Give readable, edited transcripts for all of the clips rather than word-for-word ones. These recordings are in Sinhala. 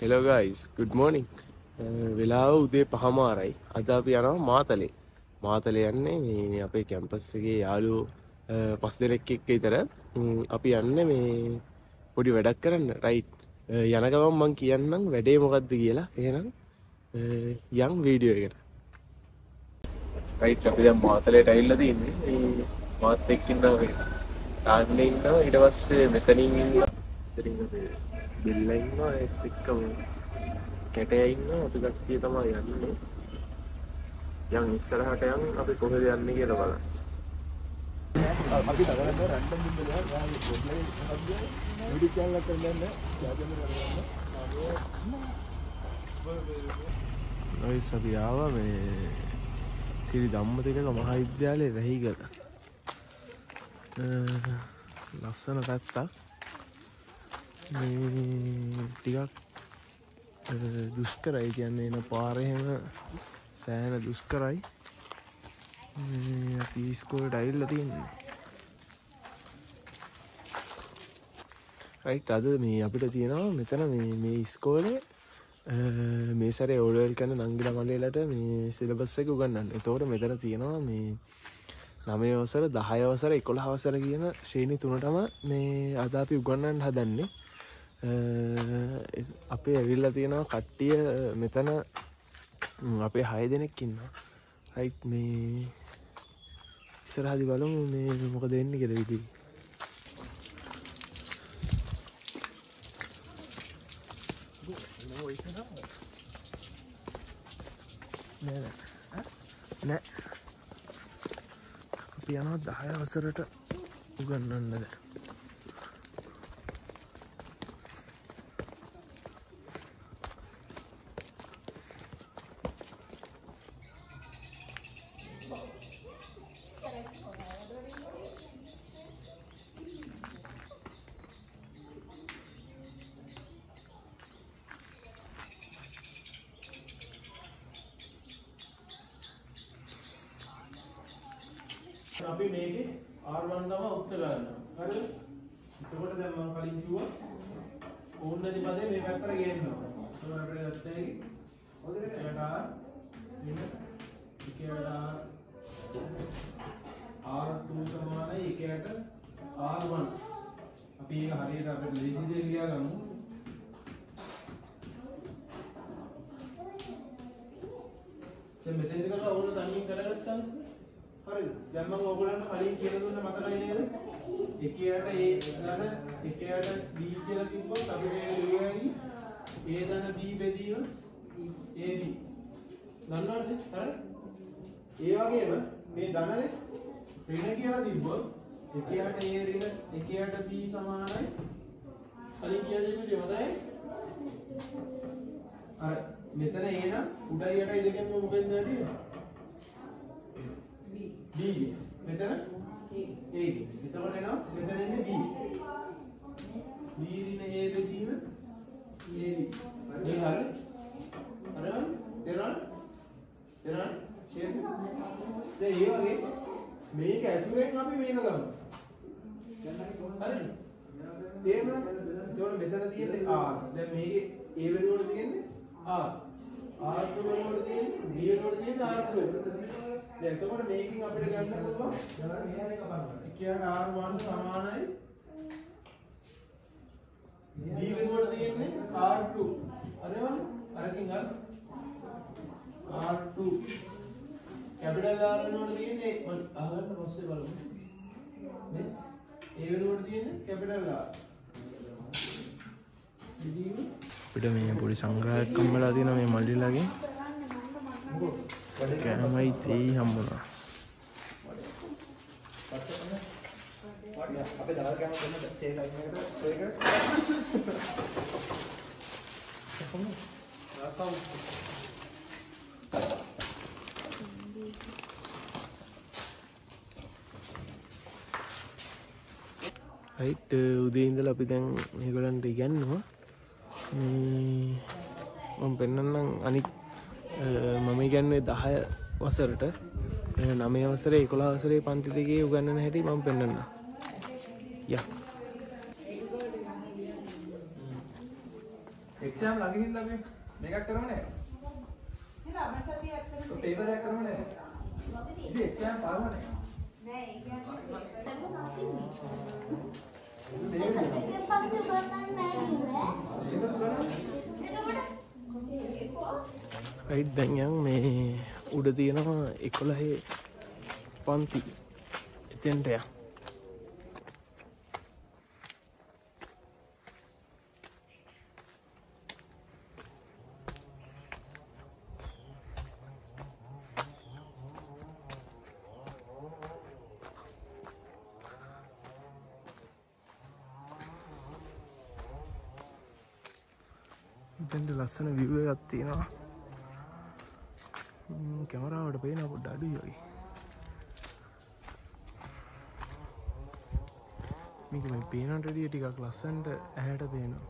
Hello guys, good morning. වෙලාව උදේ 5:00යි. අද අපි යනවා මාතලේ. මාතලේ යන්නේ මේ අපේ කැම්පස් එකේ යාළුවෝ 5 දෙනෙක් එක්ක විතර. අපි යන්නේ මේ පොඩි වැඩක් කරන්න. රයිට්. යන ගමන් මම කියන්නම් වැඩේ මොකද්ද කියලා. එහෙනම් යම් වීඩියෝ එකට. රයිට් අපි දැන් මාතලේට ඇවිල්ලා තින්නේ. මේ මාත් එක්ක ඉන්නවා මේ. තාන්නේ ඉන්නවා ඊට පස්සේ මෙතනින් ඉන්නවා. බිල්ලා ඉන්නවා ඒත් එක්කම කැටයා ඉන්නවා අපි කට්ටිය තමයි යන්නේ. යන් ඉස්සරහට යන් අපි කොහෙද යන්නේ කියලා බලන්න. අපි තවරන්න රැන්ඩම් බින්දුව ගාන පොඩ්ලයි හම්බුනේ වීඩියෝ කෝල් එකක් කරන්න යාදෙන්න කරගන්න. නයිස් අපි ආවා මේ සිරි ධම්මතිලක මහාවිද්‍යාලයේ වැහිගල. ලස්සන පැත්තක්. මේ ටිකක් දුෂ්කරයි කියන්නේ එන පාරේ හැම සෑහෙන දුෂ්කරයි. අපි ඉස්කෝලේට ඇවිල්ලා තියෙන්නේ. රයිට් අද මේ අපිට තියෙනවා මෙතන මේ ඉස්කෝලේ මේ සැරේ ඕඩර් කරන නංගිලා මල්ලිලට මේ සිලබස් එක උගන්වන්න. ඒතකොට මෙතන තියෙනවා මේ 9 වසර 10 වසර 11 වසර කියන ශ්‍රේණි තුනටම මේ අද අපි උගන්වන්න හදන්නේ. අපේ ඇවිල්ලා තියෙනවා කට්ටිය මෙතන අපේ 6 දෙනෙක් ඉන්නවා. රයිට් මේ ඉස්සරහදී බලමු මේ මොකද වෙන්නේ කියලා විදිහ. නෑ අපි යනවා 10 වසරට උගන්වන්නද. අපි මේකේ R1 තමයි උත්තර ගන්නවා. හරිද? එතකොට දැන් මම කලින් කිව්වා ඕන්නදි පදේ මේ පැත්තට ගේන්නවා. ඒක අපිට ගත්තා එකේ. හොඳට R වෙන R2 සමානයි එකයට R1. අපි ඒක හරියට අපිට ලේසි දෙයක් ලියා ගමු. දැන් මෙතෙන්ද කරලා ඕන තනියෙන් කරගත්තා. හරිද? දැන් මම ඔයගොල්ලන්ට කලින් කියලා දුන්න මතකයි නේද? එකයට A ධන එකයට B කියලා තිබ්බොත් අපි මේ ලියුවයි A ධන B බෙදීම AB. දන්නවද? හරි? ඒ වගේම මේ ධනනේ ඍණ කියලා තිබ්බොත් එකයට A ඍණ එකයට B සමානයි. කලින් කියලා දෙන්නේ හොඳයි. හරි. මෙතන A නම් උඩයි යටයි දෙකෙන්ම මොකෙන්ද නැටි? B මෙතන A. එතකොට එනවා මෙතන ඉන්නේ B. B ඍණ A බෙදීම AB. මේ හරි. හරිද? දෙරණ ෂේප්. දැන් ඒ වගේ මේක ඇසුරෙන් අපි මේක ගමු. හරිද? තේරුණාද? එතකොට මෙතන තියෙන්නේ R. දැන් මේකේ A වෙනුවට තියෙන්නේ R. R2 වෙනුවට තියෙන්නේ B වෙනුවට තියෙන්නේ R2. දැන් එතකොට මේකෙන් අපිට ගන්න පුළුවන් එකයට R1 සමානයි D වෙනුවට තියෙන්නේ R2. හරිද? අරකින් ගන්න R2 කැපිටල් R වෙනුවට තියෙන්නේ අහගන්න පස්සේ බලමු. මේ A වෙනුවට තියෙන්නේ කැපිටල් R. අපිට මේ පොඩි සංග්‍රහයක් හම්බලා තියෙනවා මේ මල්ලිලාගෙන්. කෑමයි තේයි හම්බුණා. අපේ දවල් කෑම දෙන්න තේ ටයිම් එකට ඒක. රයිට් උදේ ඉඳලා අපි දැන් මේගොල්ලන්ට ඉගන්නවා. මම පෙන්නන්නම් අනිත් මම ඉගන්නේ 10 වසරට 9 වසරේ 11 වසරේ පන්ති දෙකේ උගන්වන හැටි මම පෙන්නන්නම්. යා එක්සෑම් ළඟින් ඉඳලා අපි මේකක් කරමුනේ. නෑ අපේ සතිය ඇත්තටම පේපර් එකක් කරමුනේ. ඉතින් එක්සෑම් බලවනේ. නෑ ඒ කියන්නේ පේපර් නැතිනේ. රයිට් දැන් යන් මේ උඩ තියෙනවා 11 පන්ති එතෙන්ට යන්න. ඉතින්ට ලස්සන view එකක් තියෙනවා. කැමරාවට පේන පොඩ්ඩක් අඩුයි වගේ. මේක මේ පේනට වැඩිය ටිකක් ලස්සනට ඇහැට පේනවා.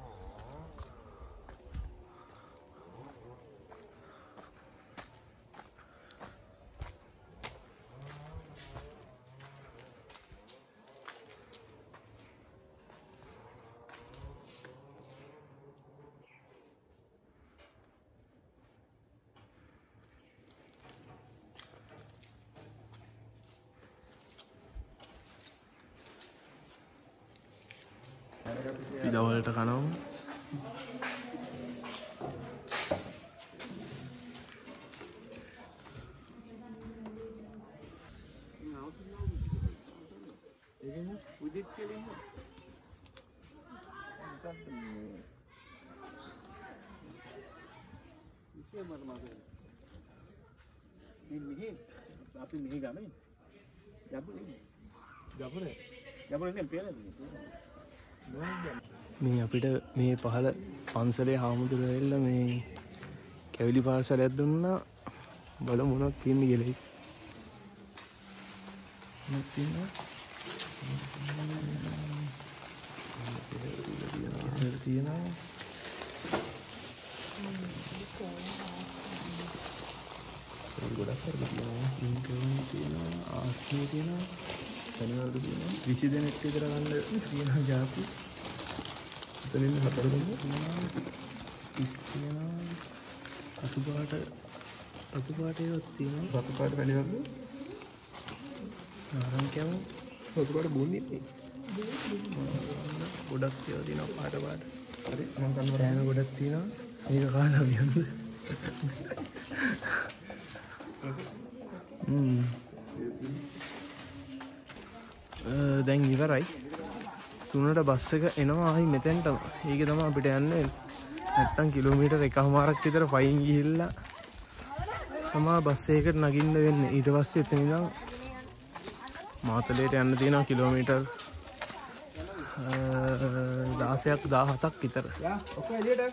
පිටවලට කනවා. අපි මෙහි ගමේ ජපුරේ මේ අපිට මේ පහළ පන්සලේ හාමුදුරුවෝ ඇවිල්ලා මේ කැවිලි පාසලයක් දුන්නා. බල මොනවද තියෙන්නේ කියලා. මොනවද තියෙන්නේ? තියෙනවා. ගොඩක් කරලා තියෙනවා. තියෙනවා. ආස්තිය තියෙනවා. වෙනවලු තියෙනවා. 20 දෙනෙක් විතර ගන්න තියෙනවා ජාති. එතනින් 4 දෙනෙක් තියෙනවා. 30 තියෙනවා. රතු පාට ඒවත් තියෙනවා. රතු පාට වැලිවලු ආරංකයම රතු පාට බොන්නේ නේ. ගොඩක් ඒවා තියෙනවා පාට. හරි මම කන්න සෑම ගොඩක් තියෙනවා. මේක කාලා වියන්ද. දැන් ඉවරයි. 3ට බස් එක එනවා ආයි මෙතෙන්ට. ඒක තමයි අපිට යන්නේ. නැත්තම් කිලෝමීටර් 1කමාරක් විතර පයින් ගිහිල්ලා තමයි බස් එකකට නගින්න වෙන්නේ. ඊට පස්සේ එතන ඉඳන් මාතලේට යන්න තියෙනවා කිලෝමීටර් 16ක් 17ක් විතර. යා ඔක්කොම එළියට.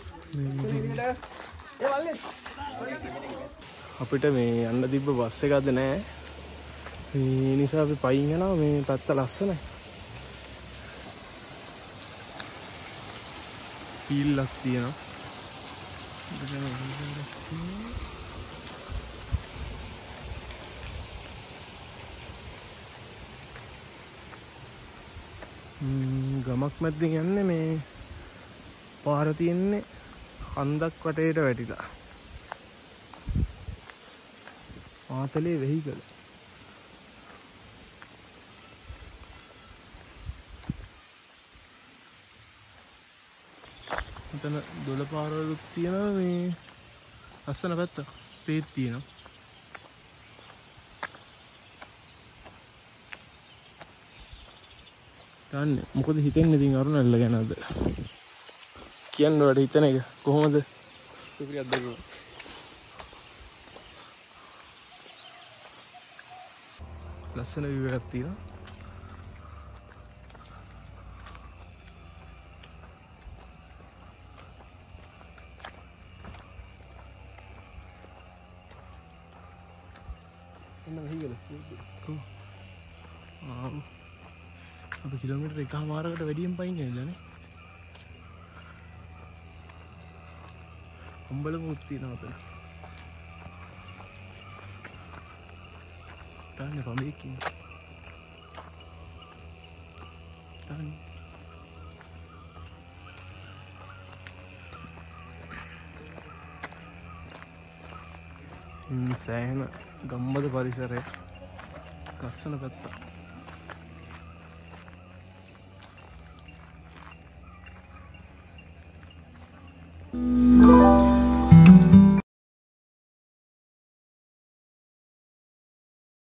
අපිට මේ යන්න තිබ්බ බස් එකක්ද නැහැ. ඒ නිසා අපි පයින් යනවා. මේ පැත්ත ලස්සනයි. පීල්ලක් තියෙනවා. ගමක් මැද්දෙන් යන්නේ. මේ පාර තියෙන්නේ හන්දක් වටේට වැටිලා. මාතලේ වෙහිකල. මෙතන දොළ පාරවලුත් තියෙනවා. මේ ලස්සන පැත්ත පේත් තියෙනවා. දන්නේ මොකද හිතෙන්නේ ඉතින් අරුණැල්ල ගැන අද කියන්න වල හිතන එක කොහොමද? සුපිරියක් දෙකම. ලස්සන view එකක් තියෙනවා. එන්න මෙහිගල. අපි කිලෝමීටර් 1කමාරකට වැඩියෙන් පයින් යනවානේ. අම්බලමුත් තියෙනවා අතන. තාන්නේ පඹේකින්. තාන්නේ. සෑහෙන ගම්බද පරිසරය ලස්සන පැත්ත.